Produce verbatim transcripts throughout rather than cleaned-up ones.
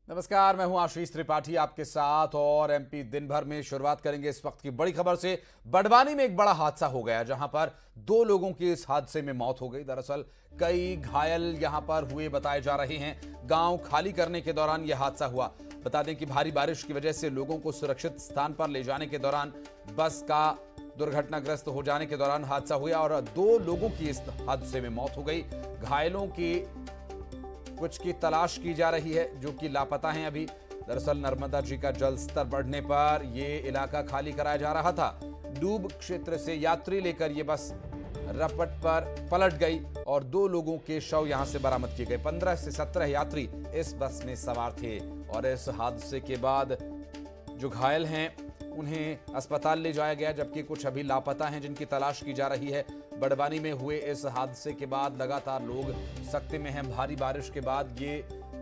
नमस्कार, मैं हूं आशीष त्रिपाठी आपके साथ। और एमपी दिन भर में शुरुआत करेंगे इस वक्त की बड़ी खबर से। बड़वानी में एक बड़ा हादसा हो गया जहां पर दो लोगों की इस हादसे में मौत हो गई। दरअसल कई घायल यहां पर हुए बताए जा रहे हैं। गांव खाली करने के दौरान यह हादसा हुआ। बता दें कि भारी बारिश की वजह से लोगों को सुरक्षित स्थान पर ले जाने के दौरान बस का दुर्घटनाग्रस्त हो जाने के दौरान हादसा हुआ और दो लोगों की इस हादसे में मौत हो गई। घायलों की कुछ की तलाश की जा रही है जो कि लापता हैं अभी। दरअसल नर्मदा जी का जल स्तर बढ़ने पर यह इलाका खाली कराया जा रहा था। डूब क्षेत्र से यात्री लेकर यह बस रपट पर पलट गई और दो लोगों के शव यहां से बरामद किए गए। पंद्रह से सत्रह यात्री इस बस में सवार थे और इस हादसे के बाद जो घायल हैं उन्हें अस्पताल ले जाया गया, जबकि कुछ अभी लापता हैं जिनकी तलाश की जा रही है। बड़वानी में हुए इस हादसे के बाद लगातार लोग सख्ते में हैं। भारी बारिश के बाद ये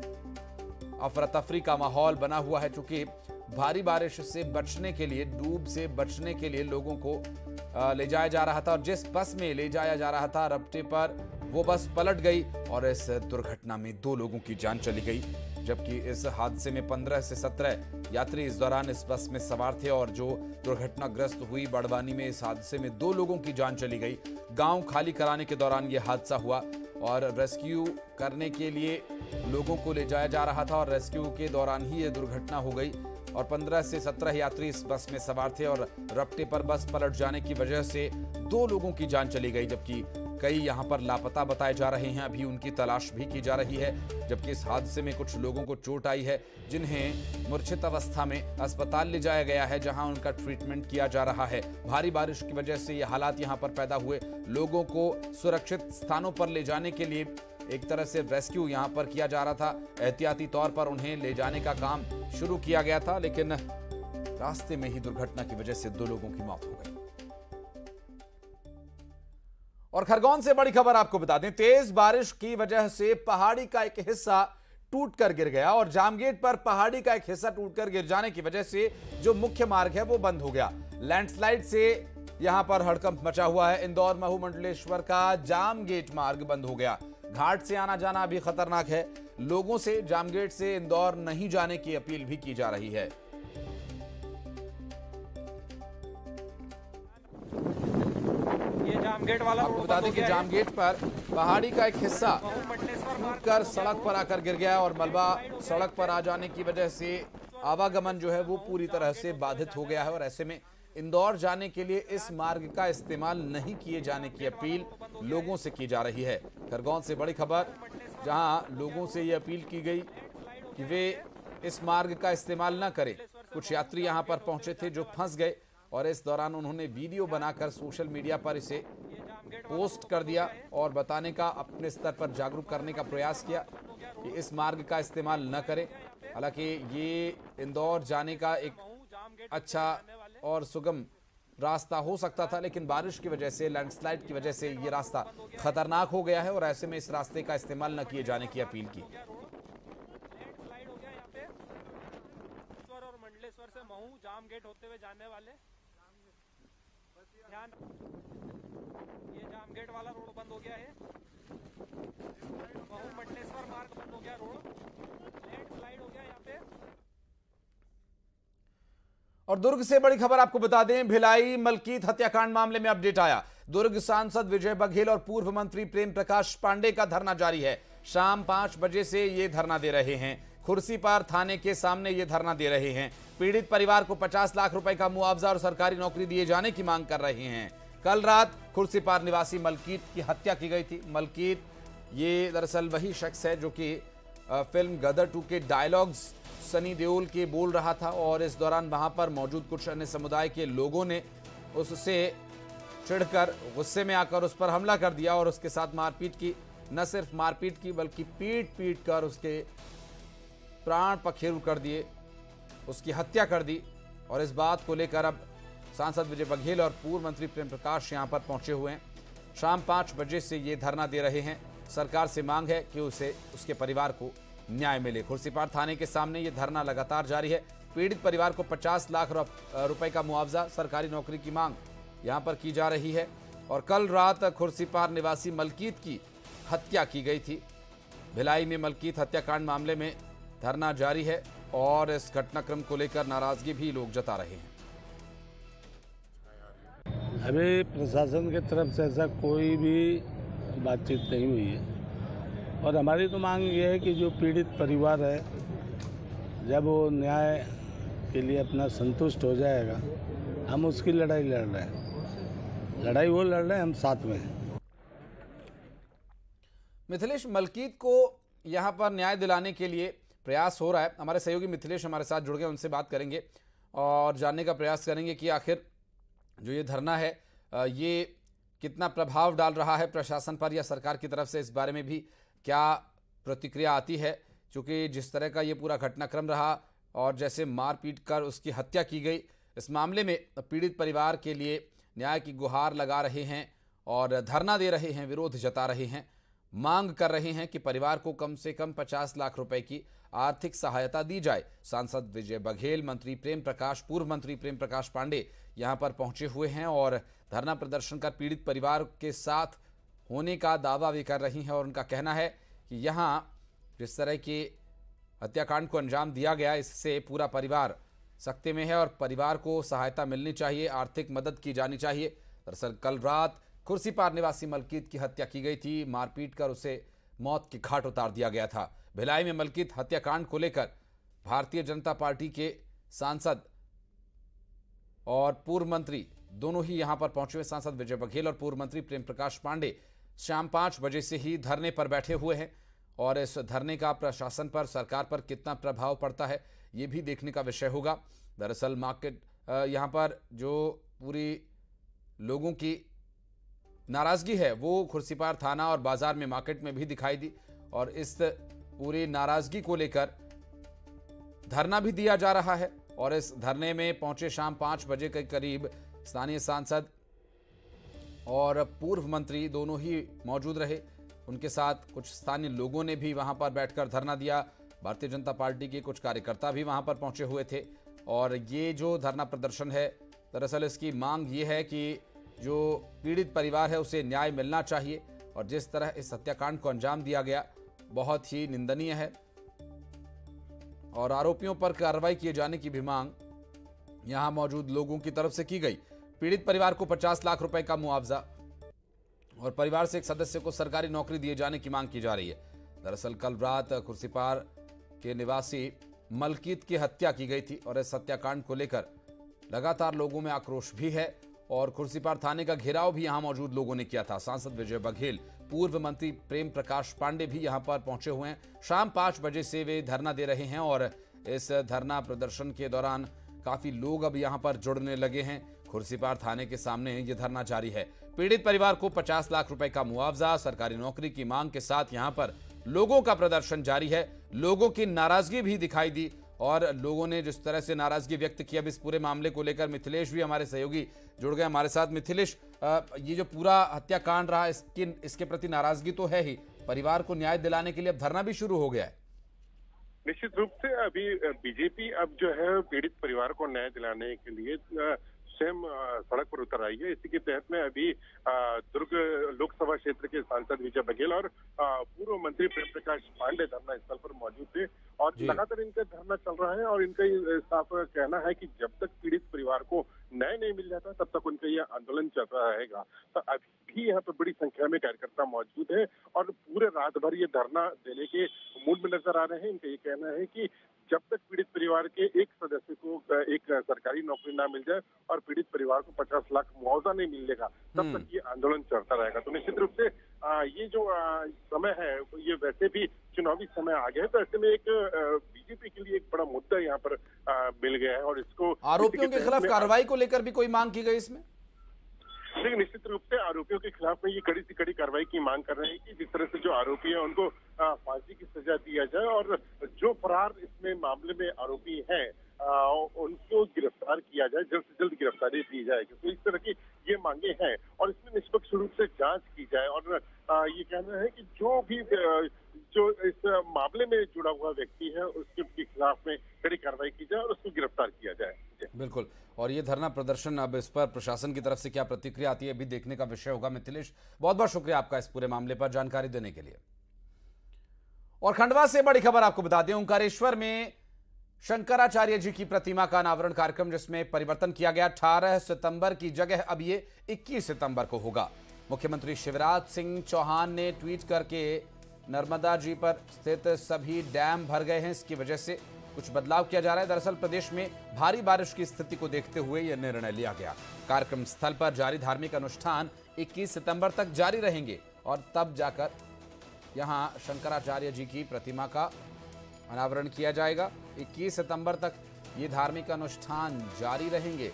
अफरा तफरी का माहौल बना हुआ है, क्योंकि भारी बारिश से बचने के लिए, डूब से बचने के लिए लोगों को ले जाया जा रहा था और जिस बस में ले जाया जा रहा था रपटे पर वो बस पलट गई और इस दुर्घटना में दो लोगों की जान चली गई। जबकि इस हादसे में पंद्रह से सत्रह यात्री इस दौरान इस बस में सवार थे और जो दुर्घटनाग्रस्त हुई बड़वानी में, इस हादसे में दो लोगों की जान चली गई। गांव खाली कराने के दौरान यह हादसा हुआ और रेस्क्यू करने के लिए लोगों को ले जाया जा रहा था और रेस्क्यू के दौरान ही यह दुर्घटना हो गई और पंद्रह से सत्रह यात्री इस बस में सवार थे और रपटे पर बस पलट जाने की वजह से दो लोगों की जान चली गई, जबकि कई यहां पर लापता बताए जा रहे हैं। अभी उनकी तलाश भी की जा रही है। जबकि इस हादसे में कुछ लोगों को चोट आई है जिन्हें मूर्छित अवस्था में अस्पताल ले जाया गया है, जहां उनका ट्रीटमेंट किया जा रहा है। भारी बारिश की वजह से ये हालात यहां पर पैदा हुए। लोगों को सुरक्षित स्थानों पर ले जाने के लिए एक तरह से रेस्क्यू यहां पर किया जा रहा था। एहतियाती तौर पर उन्हें ले जाने का काम शुरू किया गया था, लेकिन रास्ते में ही दुर्घटना की वजह से दो लोगों की मौत हो गई। और खरगोन से बड़ी खबर आपको बता दें, तेज बारिश की वजह से पहाड़ी का एक हिस्सा टूटकर गिर गया और जामगेट पर पहाड़ी का एक हिस्सा टूटकर गिर जाने की वजह से जो मुख्य मार्ग है वो बंद हो गया। लैंडस्लाइड से यहां पर हड़कंप मचा हुआ है। इंदौर महू मंडलेश्वर का जामगेट मार्ग बंद हो गया। घाट से आना जाना भी खतरनाक है। लोगों से जामगेट से इंदौर नहीं जाने की अपील भी की जा रही है। ये जामगेट वाला आपको बता दें कि जामगेट पर पहाड़ी का एक हिस्सा टूटकर सड़क पर आकर गिर गया और मलबा सड़क पर आ जाने की वजह से आवागमन जो है वो पूरी तरह से बाधित हो गया है और ऐसे में इंदौर जाने के लिए इस मार्ग का इस्तेमाल नहीं किए जाने की अपील लोगों से की जा रही है। खरगोन से बड़ी खबर, जहां लोगों से ये अपील की गई कि वे इस मार्ग का इस्तेमाल न करें। कुछ यात्री यहां पर पहुंचे थे जो फंस गए और इस दौरान उन्होंने वीडियो बनाकर सोशल मीडिया पर इसे पोस्ट कर दिया और बताने का, अपने स्तर पर जागरूक करने का प्रयास किया कि इस मार्ग का इस्तेमाल न करें। हालांकि ये इंदौर जाने का एक अच्छा और सुगम रास्ता हो सकता था, लेकिन बारिश की वजह से, लैंडस्लाइड की वजह से ये रास्ता खतरनाक हो गया है और ऐसे में इस रास्ते का इस्तेमाल न किए जाने की अपील की। और मंडलेश्वर से महू जामगेट होते हुए जाने वाले ध्यान, ये जामगेट वाला रोड बंद हो गया है। महू मंडलेश्वर मार्ग बंद हो गया, रोड लैंडस्लाइड हो गया यहाँ पे। और दुर्ग से बड़ी खबर आपको बता दें, भिलाई मलकीत हत्याकांड मामले में अपडेट आया। दुर्ग सांसद विजय बघेल और पूर्व मंत्री प्रेम प्रकाश पांडे का धरना जारी है। शाम पांच बजे से ये धरना दे रहे हैं। खुर्सीपार थाने के सामने ये धरना दे रहे हैं। पीड़ित परिवार को पचास लाख रुपए का मुआवजा और सरकारी नौकरी दिए जाने की मांग कर रहे हैं। कल रात खुर्सीपार निवासी मलकीत की हत्या की गई थी। मलकीत ये दरअसल वही शख्स है जो कि फिल्म गदर टू के डायलॉग्स सनी देओल के बोल रहा था और इस दौरान वहां पर मौजूद कुछ अन्य समुदाय के लोगों ने उससे चिढ़कर, गुस्से में आकर उस पर हमला कर दिया और उसके साथ मारपीट की। न सिर्फ मारपीट की बल्कि पीट पीट कर उसके प्राण पखेरु कर दिए, उसकी हत्या कर दी। और इस बात को लेकर अब सांसद विजय बघेल और पूर्व मंत्री प्रेम प्रकाश यहां पर पहुंचे हुए हैं। शाम पांच बजे से ये धरना दे रहे हैं। सरकार से मांग है कि उसे, उसके परिवार को न्याय मिले। खुर्सीपार थाने के सामने ये धरना लगातार जारी है। पीड़ित परिवार को पचास लाख रुपए का मुआवजा, सरकारी नौकरी की मांग यहां पर की जा रही है। और कल रात खुर्सीपार निवासी मलकीत की हत्या की गई थी। भिलाई में मलकीत हत्याकांड मामले में धरना जारी है और इस घटनाक्रम को लेकर नाराजगी भी लोग जता रहे हैं। अभी प्रशासन की तरफ से ऐसा कोई भी बातचीत नहीं हुई है और हमारी तो मांग ये है कि जो पीड़ित परिवार है जब वो न्याय के लिए अपना संतुष्ट हो जाएगा, हम उसकी लड़ाई लड़ रहे हैं। लड़ाई वो लड़ रहे हैं, हम साथ में हैं। मिथिलेश मलकीत को यहां पर न्याय दिलाने के लिए प्रयास हो रहा है। हमारे सहयोगी मिथिलेश हमारे साथ जुड़ गए, उनसे बात करेंगे और जानने का प्रयास करेंगे कि आखिर जो ये धरना है ये कितना प्रभाव डाल रहा है प्रशासन पर या सरकार की तरफ से, इस बारे में भी क्या प्रतिक्रिया आती है। क्योंकि जिस तरह का ये पूरा घटनाक्रम रहा और जैसे मारपीट कर उसकी हत्या की गई, इस मामले में पीड़ित परिवार के लिए न्याय की गुहार लगा रहे हैं और धरना दे रहे हैं, विरोध जता रहे हैं, मांग कर रहे हैं कि परिवार को कम से कम पचास लाख रुपए की आर्थिक सहायता दी जाए। सांसद विजय बघेल, मंत्री प्रेम प्रकाश, पूर्व मंत्री प्रेम प्रकाश पांडे यहां पर पहुंचे हुए हैं और धरना प्रदर्शन कर पीड़ित परिवार के साथ होने का दावा भी कर रही हैं और उनका कहना है कि यहां जिस तरह के हत्याकांड को अंजाम दिया गया, इससे पूरा परिवार सकते में है और परिवार को सहायता मिलनी चाहिए, आर्थिक मदद की जानी चाहिए। दरअसल कल रात खुर्सीपार निवासी मलकीत की हत्या की गई थी, मारपीट कर उसे मौत के घाट उतार दिया गया था। भिलाई में मलकीत हत्याकांड को लेकर भारतीय जनता पार्टी के सांसद और पूर्व मंत्री दोनों ही यहां पर पहुंचे हुए, सांसद विजय बघेल और पूर्व मंत्री प्रेम प्रकाश पांडे शाम पांच बजे से ही धरने पर बैठे हुए हैं और इस धरने का प्रशासन पर, सरकार पर कितना प्रभाव पड़ता है ये भी देखने का विषय होगा। दरअसल मार्केट यहां पर जो पूरी लोगों की नाराजगी है वो खुर्सीपार थाना और बाजार में, मार्केट में भी दिखाई दी और इस पूरी नाराजगी को लेकर धरना भी दिया जा रहा है और इस धरने में पहुंचे शाम पांच बजे के करीब स्थानीय सांसद और पूर्व मंत्री दोनों ही मौजूद रहे। उनके साथ कुछ स्थानीय लोगों ने भी वहां पर बैठकर धरना दिया। भारतीय जनता पार्टी के कुछ कार्यकर्ता भी वहां पर पहुंचे हुए थे और ये जो धरना प्रदर्शन है, दरअसल इसकी मांग ये है कि जो पीड़ित परिवार है उसे न्याय मिलना चाहिए और जिस तरह इस हत्याकांड को अंजाम दिया गया बहुत ही निंदनीय है और आरोपियों पर कार्रवाई किए जाने की भी मांग यहां मौजूद लोगों की तरफ से की गई। पीड़ित परिवार को पचास लाख रुपए का मुआवजा और परिवार से एक सदस्य को सरकारी नौकरी दिए जाने की मांग की जा रही है। दरअसल कल रात खुर्सीपार के निवासी मलकीत की हत्या की गई थी और इस हत्याकांड को लेकर लगातार लोगों में आक्रोश भी है और खुर्सीपार थाने का घेराव भी यहां मौजूद लोगों ने किया था। सांसद विजय बघेल, पूर्व मंत्री प्रेम प्रकाश पांडे भी यहां पर पहुंचे हुए हैं। शाम पांच बजे से वे धरना दे रहे हैं और इस धरना प्रदर्शन के दौरान काफी लोग अब यहां पर जुड़ने लगे हैं। खुर्सीपार थाने के सामने ये धरना जारी है। पीड़ित परिवार को पचास लाख रुपए का मुआवजा, सरकारी नौकरी की मांग के साथ यहां पर लोगों का प्रदर्शन जारी है। लोगों की नाराजगी भी दिखाई दी और लोगों ने जिस तरह से नाराजगी व्यक्त की, अब इस पूरे मामले को लेकर मिथिलेश भी हमारे सहयोगी जुड़ गए हमारे साथ। मिथिलेश, ये जो पूरा हत्याकांड रहा इसकी इसके प्रति नाराजगी तो है ही, परिवार को न्याय दिलाने के लिए अब धरना भी शुरू हो गया है। निश्चित रूप से अभी बीजेपी अब जो है पीड़ित परिवार को न्याय दिलाने के लिए स्वयं सड़क पर उतर आई है। इसी के तहत में अभी दुर्ग लोकसभा क्षेत्र के सांसद विजय बघेल और पूर्व मंत्री प्रेम प्रकाश पांडे धरना स्थल पर मौजूद थे और लगातार इनका धरना चल रहा है और इनका ये साफ कहना है कि जब तक पीड़ित परिवार को न्याय नहीं मिल जाता तब तक उनका यह आंदोलन चलता रहेगा। तो अभी यहाँ पर बड़ी संख्या में कार्यकर्ता मौजूद है और पूरे रात भर ये धरना देने के मूड में नजर आ रहे हैं। इनका ये कहना है कि जब तक पीड़ित परिवार के एक सदस्य को एक सरकारी नौकरी ना मिल जाए और पीड़ित परिवार को पचास लाख मुआवजा नहीं मिलेगा तब तक ये आंदोलन चलता रहेगा। तो निश्चित रूप से ये जो समय है ये वैसे भी चुनावी समय आ गया है, तो ऐसे में एक बीजेपी के लिए एक बड़ा मुद्दा यहाँ पर मिल गया है और इसको आरोपियों के खिलाफ कार्रवाई को लेकर भी कोई मांग की गई इसमें? लेकिन निश्चित रूप से आरोपियों के खिलाफ में ये कड़ी से कड़ी कार्रवाई की मांग कर रहे हैं कि जिस तरह से जो आरोपी है उनको फांसी की सजा दिया जाए और जो फरार इसमें मामले में आरोपी हैं उनको गिरफ्तार किया जाए, जल्द से जल्द गिरफ्तारी दी जाएगी। तो इस तरह की ये मांगे हैं और इसमें निष्पक्ष रूप से जांच की जाए और ये कहना है कि जो भी जो इस मामले में जुड़ा हुआ व्यक्ति है उसके खिलाफ में कड़ी कार्रवाई की जाए और उसको गिरफ्तार किया जाए। बिल्कुल, और ये धरना प्रदर्शन, अब इस पर प्रशासन की तरफ से क्या प्रतिक्रिया आती है भी देखने का विषय होगा। मिथिलेश, बहुत बहुत शुक्रिया आपका इस पूरे मामले पर जानकारी देने के लिए। और खंडवा से बड़ी खबर आपको बता दें, ओंकारेश्वर में शंकराचार्य जी की प्रतिमा का अनावरण कार्यक्रम जिसमें परिवर्तन किया गया। अठारह सितंबर की जगह अब ये इक्कीस सितंबर को होगा। मुख्यमंत्री शिवराज सिंह चौहान ने ट्वीट करके नर्मदा जी पर स्थित सभी डैम भर गए हैं, इसकी वजह से कुछ बदलाव किया जा रहा है। दरअसल प्रदेश में भारी बारिश की स्थिति को देखते हुए यह निर्णय लिया गया। कार्यक्रम स्थल पर जारी धार्मिक अनुष्ठान इक्कीस सितंबर तक जारी रहेंगे और तब जाकर यहां शंकराचार्य जी की प्रतिमा का अनावरण किया जाएगा। इक्कीस सितंबर तक ये धार्मिक अनुष्ठान जारी रहेंगे।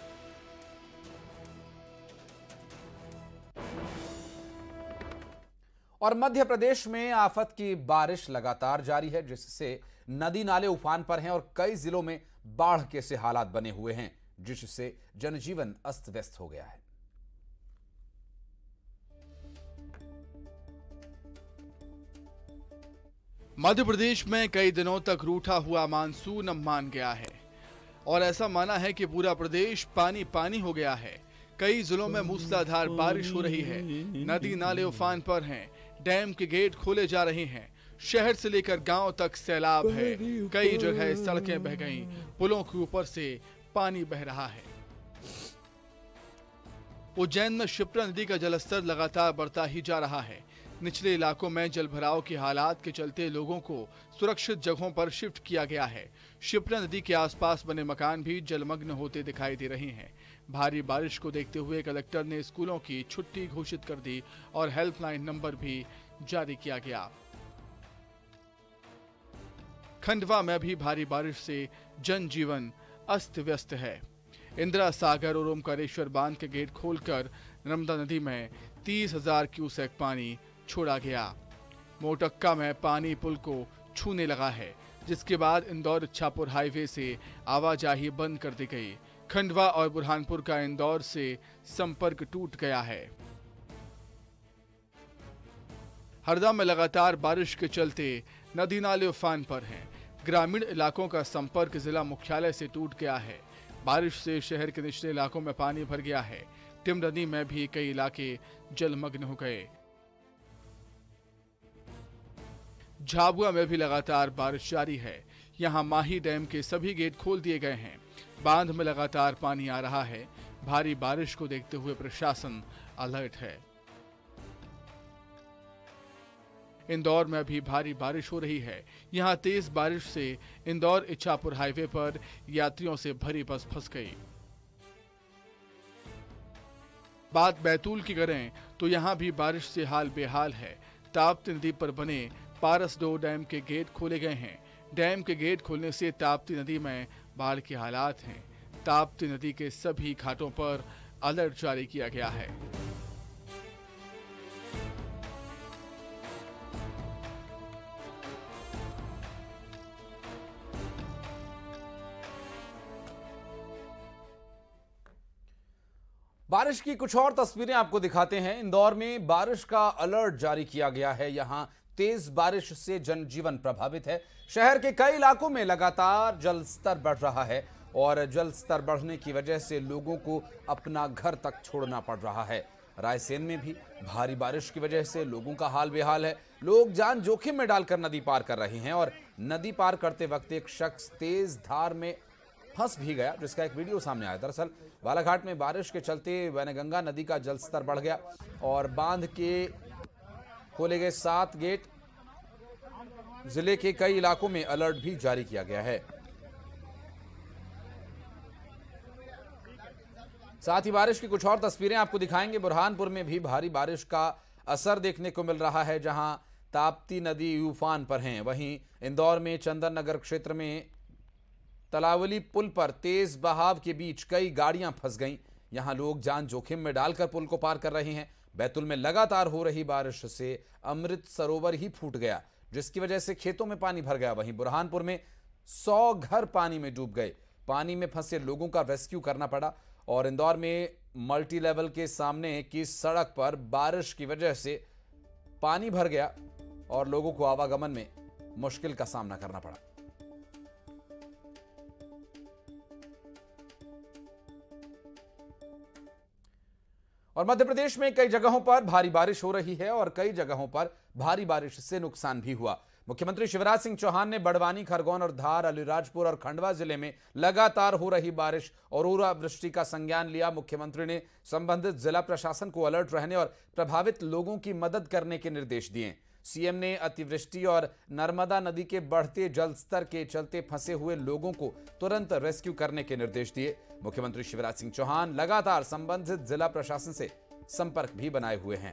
और मध्य प्रदेश में आफत की बारिश लगातार जारी है, जिससे नदी नाले उफान पर हैं और कई जिलों में बाढ़ के से हालात बने हुए हैं, जिससे जनजीवन अस्त व्यस्त हो गया है। मध्य प्रदेश में कई दिनों तक रूठा हुआ मानसून अब मान गया है और ऐसा माना है कि पूरा प्रदेश पानी पानी हो गया है। कई जिलों में मूसलाधार बारिश हो रही है, नदी नाले उफान पर हैं, डैम के गेट खोले जा रहे हैं, शहर से लेकर गांव तक सैलाब है, कई जगह सड़कें बह गईं, पुलों के ऊपर से पानी बह रहा है। उज्जैन में क्षिप्रा नदी का जलस्तर लगातार बढ़ता ही जा रहा है। निचले इलाकों में जलभराव के हालात के चलते लोगों को सुरक्षित जगहों पर शिफ्ट किया गया है। क्षिप्रा नदी के आसपास बने मकान भी जलमग्न होते दिखाई दे रहे हैं। भारी बारिश को देखते हुए कलेक्टर ने स्कूलों की छुट्टी घोषित कर दी और हेल्पलाइन नंबर भी जारी किया गया। खंडवा में भी भारी बारिश से जनजीवन अस्त व्यस्त है। इंदिरा सागर और ओमकारेश्वर बांध के गेट खोलकर नर्मदा नदी में तीस हजार क्यूसेक पानी छोड़ा गया। मोटक्का में पानी पुल को छूने लगा है, जिसके बाद इंदौर इच्छापुर हाईवे से आवाजाही बंद कर दी गई। खंडवा और बुरहानपुर का इंदौर से संपर्क टूट गया है। हरदा में लगातार बारिश के चलते नदी नाले उफान पर हैं। ग्रामीण इलाकों का संपर्क जिला मुख्यालय से टूट गया है। बारिश से शहर के निचले इलाकों में पानी भर गया है। टिम नदी में भी कई इलाके जलमग्न हो गए। झाबुआ में भी लगातार बारिश जारी है। यहां माही डैम के सभी गेट खोल दिए गए हैं। बांध में लगातार पानी आ रहा है। भारी बारिश को देखते हुए प्रशासन अलर्ट है। इंदौर में भी भारी बारिश हो रही है। यहां तेज बारिश से इंदौर इच्छापुर हाईवे पर यात्रियों से भरी बस फंस गई। बात बैतूल की करें तो यहां भी बारिश से हाल बेहाल है। ताप्ती नदी पर बने पारसडोह डैम के गेट खोले गए हैं। डैम के गेट खोलने से ताप्ती नदी में बाढ़ के हालात हैं। ताप्ती नदी के सभी घाटों पर अलर्ट जारी किया गया है। बारिश की कुछ और तस्वीरें आपको दिखाते हैं। इंदौर में बारिश का अलर्ट जारी किया गया है। यहां तेज बारिश से जनजीवन प्रभावित है। शहर के कई इलाकों में लगातार जल स्तर बढ़ रहा है और जल स्तर बढ़ने की वजह से लोगों को अपना घर तक छोड़ना पड़ रहा है। रायसेन में भी भारी बारिश की वजह से लोगों का हाल बेहाल है। लोग जान जोखिम में डालकर नदी पार कर रहे हैं और नदी पार करते वक्त एक शख्स तेज धार में फंस भी गया, जिसका एक वीडियो सामने आया। दरअसल बालाघाट में बारिश के चलते वैनगंगा नदी का जलस्तर बढ़ गया और बांध के खोले गए सात गेट, जिले के कई इलाकों में अलर्ट भी जारी किया गया है। साथ ही बारिश की कुछ और तस्वीरें आपको दिखाएंगे। बुरहानपुर में भी भारी बारिश का असर देखने को मिल रहा है, जहां ताप्ती नदी उफान पर हैं। वहीं इंदौर में चंदन नगर क्षेत्र में तलावली पुल पर तेज बहाव के बीच कई गाड़ियां फंस गईं। यहां लोग जान जोखिम में डालकर पुल को पार कर रहे हैं। बैतूल में लगातार हो रही बारिश से अमृत सरोवर ही फूट गया, जिसकी वजह से खेतों में पानी भर गया। वहीं बुरहानपुर में सौ घर पानी में डूब गए। पानी में फंसे लोगों का रेस्क्यू करना पड़ा। और इंदौर में मल्टी लेवल के सामने की सड़क पर बारिश की वजह से पानी भर गया और लोगों को आवागमन में मुश्किल का सामना करना पड़ा। और मध्य प्रदेश में कई जगहों पर भारी बारिश हो रही है और कई जगहों पर भारी बारिश से नुकसान भी हुआ। मुख्यमंत्री शिवराज सिंह चौहान ने बड़वानी, खरगोन और धार, अलीराजपुर और खंडवा जिले में लगातार हो रही बारिश और ओलावृष्टि का संज्ञान लिया। मुख्यमंत्री ने संबंधित जिला प्रशासन को अलर्ट रहने और प्रभावित लोगों की मदद करने के निर्देश दिए। सीएम ने अतिवृष्टि और नर्मदा नदी के बढ़ते जलस्तर के चलते फंसे हुए लोगों को तुरंत रेस्क्यू करने के निर्देश दिए। मुख्यमंत्री शिवराज सिंह चौहान लगातार संबंधित जिला प्रशासन से संपर्क भी बनाए हुए हैं।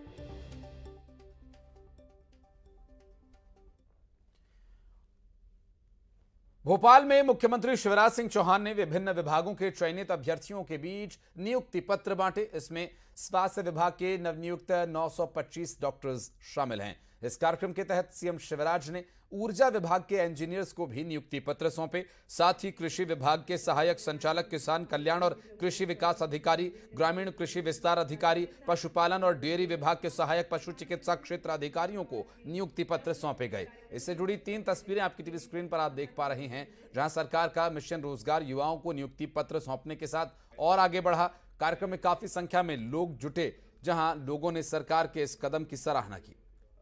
भोपाल में मुख्यमंत्री शिवराज सिंह चौहान ने विभिन्न विभागों के चयनित अभ्यर्थियों के बीच नियुक्ति पत्र बांटे। इसमें स्वास्थ्य विभाग के नवनियुक्त नौ सौ पच्चीस डॉक्टर्स शामिल हैं। इस कार्यक्रम के तहत सीएम शिवराज ने ऊर्जा विभाग के इंजीनियर्स को भी नियुक्ति पत्र सौंपे। साथ ही कृषि विभाग के सहायक संचालक किसान कल्याण और कृषि विकास अधिकारी, ग्रामीण कृषि विस्तार अधिकारी, पशुपालन और डेयरी विभाग के सहायक पशु चिकित्सा क्षेत्र अधिकारियों को नियुक्ति पत्र सौंपे गए। इससे जुड़ी तीन तस्वीरें आपकी टीवी स्क्रीन पर आप देख पा रहे हैं, जहां सरकार का मिशन रोजगार युवाओं को नियुक्ति पत्र सौंपने के साथ और आगे बढ़ा। कार्यक्रम में काफी संख्या में लोग जुटे, जहां लोगों ने सरकार के इस कदम की सराहना की।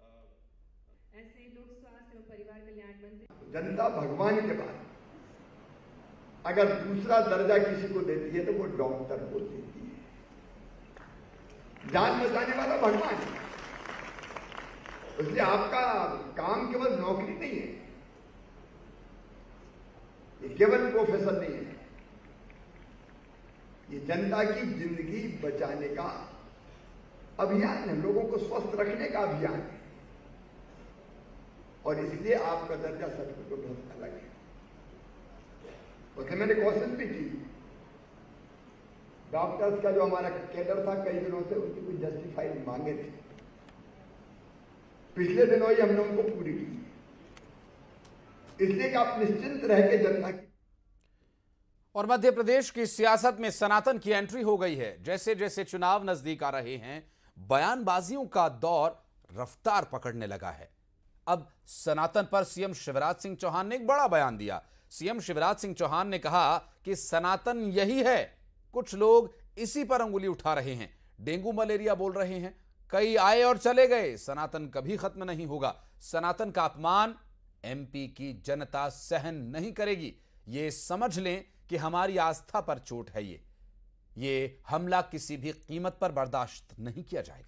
जनता भगवान के बाद अगर दूसरा दर्जा किसी को देती है तो वो डॉक्टर को देती है। जान बचाने वाला भगवान है। इसलिए आपका काम केवल नौकरी नहीं है, ये केवल प्रोफेसर नहीं है, ये जनता की जिंदगी बचाने का अभियान है, लोगों को स्वस्थ रखने का अभियान है। और इसलिए आपका दर्जा सचमुच तो बहुत अलग है। उसने मैंने क्वेश्चन भी की, डॉक्टर्स का जो हमारा कैडर था कई दिनों से उनकी कुछ जस्टिफाइड मांगे थी, पिछले दिनों ही हमने उनको पूरी की, इसलिए कि आप निश्चिंत रह के जनता की। और मध्य प्रदेश की सियासत में सनातन की एंट्री हो गई है। जैसे जैसे चुनाव नजदीक आ रहे हैं, बयानबाजियों का दौर रफ्तार पकड़ने लगा है। अब सनातन पर सीएम शिवराज सिंह चौहान ने एक बड़ा बयान दिया। सीएम शिवराज सिंह चौहान ने कहा कि सनातन यही है, कुछ लोग इसी पर अंगुली उठा रहे हैं, डेंगू मलेरिया बोल रहे हैं, कई आए और चले गए, सनातन कभी खत्म नहीं होगा। सनातन का अपमान एमपी की जनता सहन नहीं करेगी। ये समझ लें कि हमारी आस्था पर चोट है। ये ये हमला किसी भी कीमत पर बर्दाश्त नहीं किया जाएगा।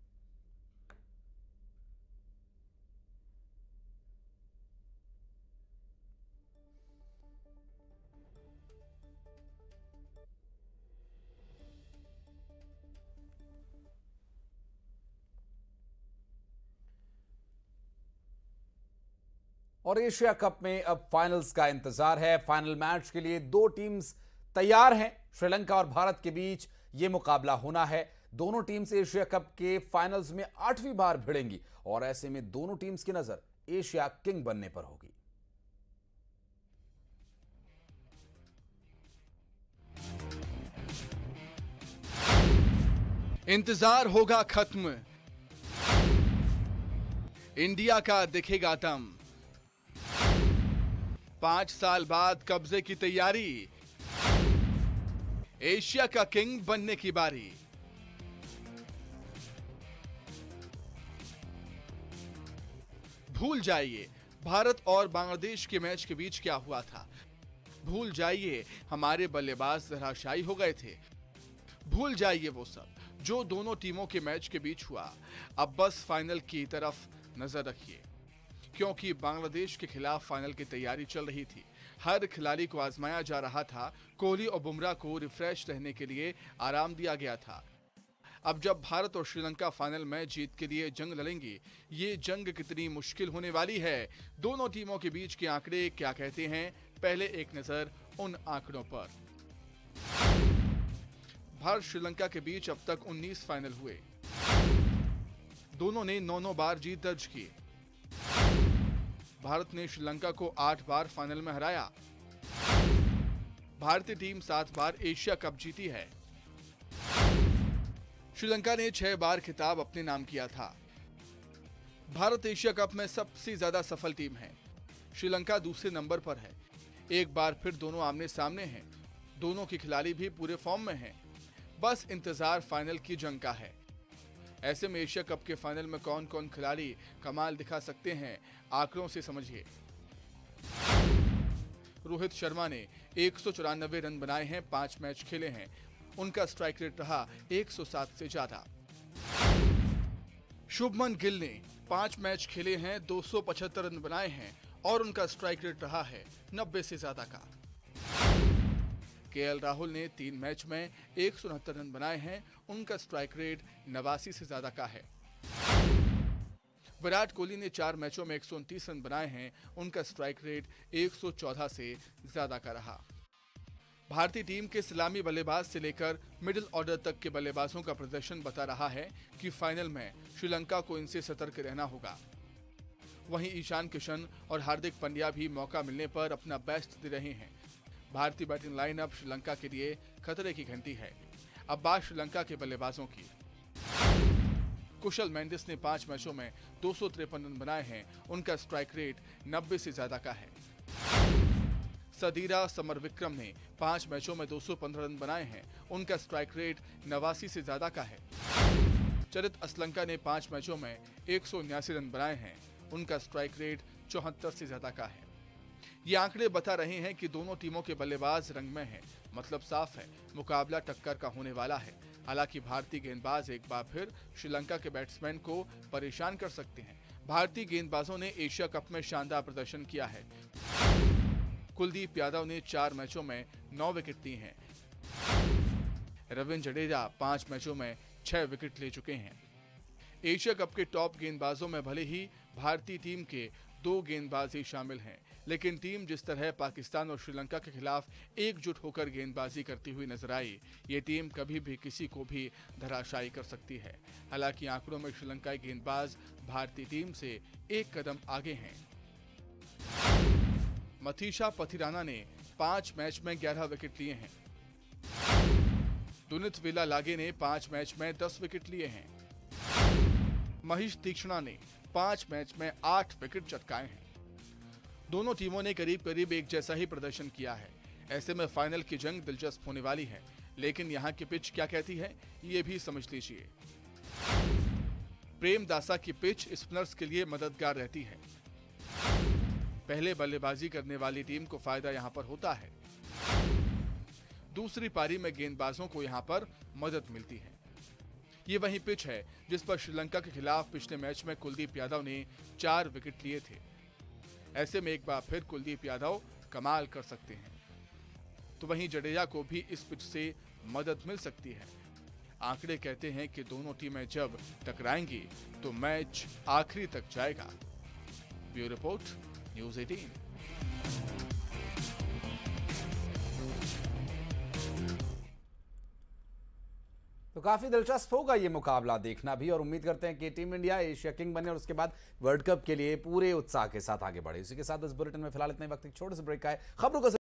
और एशिया कप में अब फाइनल्स का इंतजार है। फाइनल मैच के लिए दो टीम्स तैयार हैं। श्रीलंका और भारत के बीच यह मुकाबला होना है। दोनों टीम्स एशिया कप के फाइनल्स में आठवीं बार भिड़ेंगी और ऐसे में दोनों टीम्स की नजर एशिया किंग बनने पर होगी। इंतजार होगा खत्म, इंडिया का दिखेगा दम। पांच साल बाद कब्जे की तैयारी, एशिया का किंग बनने की बारी। भूल जाइए भारत और बांग्लादेश के मैच के बीच क्या हुआ था। भूल जाइए हमारे बल्लेबाज धराशायी हो गए थे। भूल जाइए वो सब जो दोनों टीमों के मैच के बीच हुआ। अब बस फाइनल की तरफ नजर रखिए, क्योंकि बांग्लादेश के खिलाफ फाइनल की तैयारी चल रही थी। हर खिलाड़ी को आजमाया जा रहा था। कोहली और बुमराह को रिफ्रेश रहने के लिए आराम दिया गया था। अब जब भारत और श्रीलंका फाइनल में जीत के लिए जंग लड़ेंगी, ये जंग कितनी मुश्किल होने वाली है। दोनों टीमों के बीच के आंकड़े क्या कहते हैं, पहले एक नजर उन आंकड़ों पर। भारत श्रीलंका के बीच अब तक उन्नीस फाइनल हुए। दोनों ने नौ नौ बार जीत दर्ज की। भारत ने श्रीलंका को आठ बार फाइनल में हराया। भारतीय टीम सात बार एशिया कप जीती है। श्रीलंका ने छह बार खिताब अपने नाम किया था। भारत एशिया कप में सबसे ज्यादा सफल टीम है। श्रीलंका दूसरे नंबर पर है। एक बार फिर दोनों आमने सामने हैं। दोनों के खिलाड़ी भी पूरे फॉर्म में हैं। बस इंतजार फाइनल की जंग का है। ऐसे में एशिया कप के फाइनल में कौन कौन खिलाड़ी कमाल दिखा सकते हैं, आंकड़ों से समझिए। रोहित शर्मा ने एक सौ चौरानवे रन बनाए हैं, पांच मैच खेले हैं, उनका स्ट्राइक रेट रहा एक सौ सात से ज्यादा। शुभमन गिल ने पांच मैच खेले हैं, दो सौ पचहत्तर रन बनाए हैं और उनका स्ट्राइक रेट रहा है नब्बे से ज्यादा का। केएल राहुल ने तीन मैच में एक सौ उनहत्तर रन बनाए हैं, उनका स्ट्राइक रेट नवासी से ज्यादा का है। विराट कोहली ने चार मैचों में एक सौ उनतीस रन बनाए हैं, उनका स्ट्राइक रेट एक सौ चौदह से ज्यादा का रहा। भारतीय टीम के सलामी बल्लेबाज से लेकर मिडिल ऑर्डर तक के बल्लेबाजों का प्रदर्शन बता रहा है कि फाइनल में श्रीलंका को इनसे सतर्क रहना होगा। वहीं ईशान किशन और हार्दिक पांड्या भी मौका मिलने पर अपना बेस्ट दे रहे हैं। भारतीय बैटिंग लाइनअप श्रीलंका के लिए खतरे की घंटी है। अब बात श्रीलंका के बल्लेबाजों की। कुशल मेंडिस ने पांच मैचों में दो सौ तिरपन रन बनाए हैं, उनका स्ट्राइक रेट नब्बे से ज्यादा का है। सदीरा समरविक्रम ने पांच मैचों में दो सौ पंद्रह रन बनाए हैं, उनका स्ट्राइक रेट नवासी से ज्यादा का है। चरित असलंका ने पांच मैचों में एक सौ उन्यासी रन बनाए हैं, उनका स्ट्राइक रेट चौहत्तर से ज्यादा का है। ये आंकड़े बता रहे हैं कि दोनों टीमों के बल्लेबाज रंग में हैं, मतलब साफ है मुकाबला टक्कर का होने वाला है। हालांकि भारतीय गेंदबाज एक बार फिर श्रीलंका के बैट्समैन को परेशान कर सकते हैं। भारतीय गेंदबाजों ने एशिया कप में शानदार प्रदर्शन किया है। कुलदीप यादव ने चार मैचों में नौ विकेट लिए हैं। रविंद्र जडेजा पांच मैचों में छह विकेट ले चुके हैं। एशिया कप के टॉप गेंदबाजों में भले ही भारतीय टीम के दो गेंदबाज ही शामिल हैं, लेकिन टीम जिस तरह पाकिस्तान और श्रीलंका के खिलाफ एकजुट होकर गेंदबाजी करती हुई नजर आई, ये टीम कभी भी किसी को भी धराशायी कर सकती है। हालांकि आंकड़ों में श्रीलंकाई गेंदबाज भारतीय टीम से एक कदम आगे हैं। मथीशा पथिराना ने पांच मैच में ग्यारह विकेट लिए हैं। दुनित विलालागे ने पांच मैच में दस विकेट लिए हैं। महेश तीक्ष्णा ने पांच मैच में आठ विकेट चटकाए हैं। दोनों टीमों ने करीब करीब एक जैसा ही प्रदर्शन किया है। ऐसे में फाइनल की जंग दिलचस्प होने वाली है, लेकिन यहाँ की पिच क्या कहती है ये भी समझ लीजिए। प्रेमदासा की पिच स्पिनर्स के लिए मददगार रहती है। पहले बल्लेबाजी करने वाली टीम को फायदा यहाँ पर होता है। दूसरी पारी में गेंदबाजों को यहाँ पर मदद मिलती है। ये वही पिच है जिस पर श्रीलंका के खिलाफ पिछले मैच में कुलदीप यादव ने चार विकेट लिए थे। ऐसे में एक बार फिर कुलदीप यादव कमाल कर सकते हैं, तो वहीं जडेजा को भी इस पिच से मदद मिल सकती है। आंकड़े कहते हैं कि दोनों टीमें जब टकराएंगी तो मैच आखिरी तक जाएगा। ब्यूरो रिपोर्ट, न्यूज़ अठारह। तो काफी दिलचस्प होगा ये मुकाबला देखना भी, और उम्मीद करते हैं कि टीम इंडिया एशिया किंग बने और उसके बाद वर्ल्ड कप के लिए पूरे उत्साह के साथ आगे बढ़े। इसी के साथ इस बुलेटिन में फिलहाल इतने वक्त एक छोटे से ब्रेक का है। खबरों का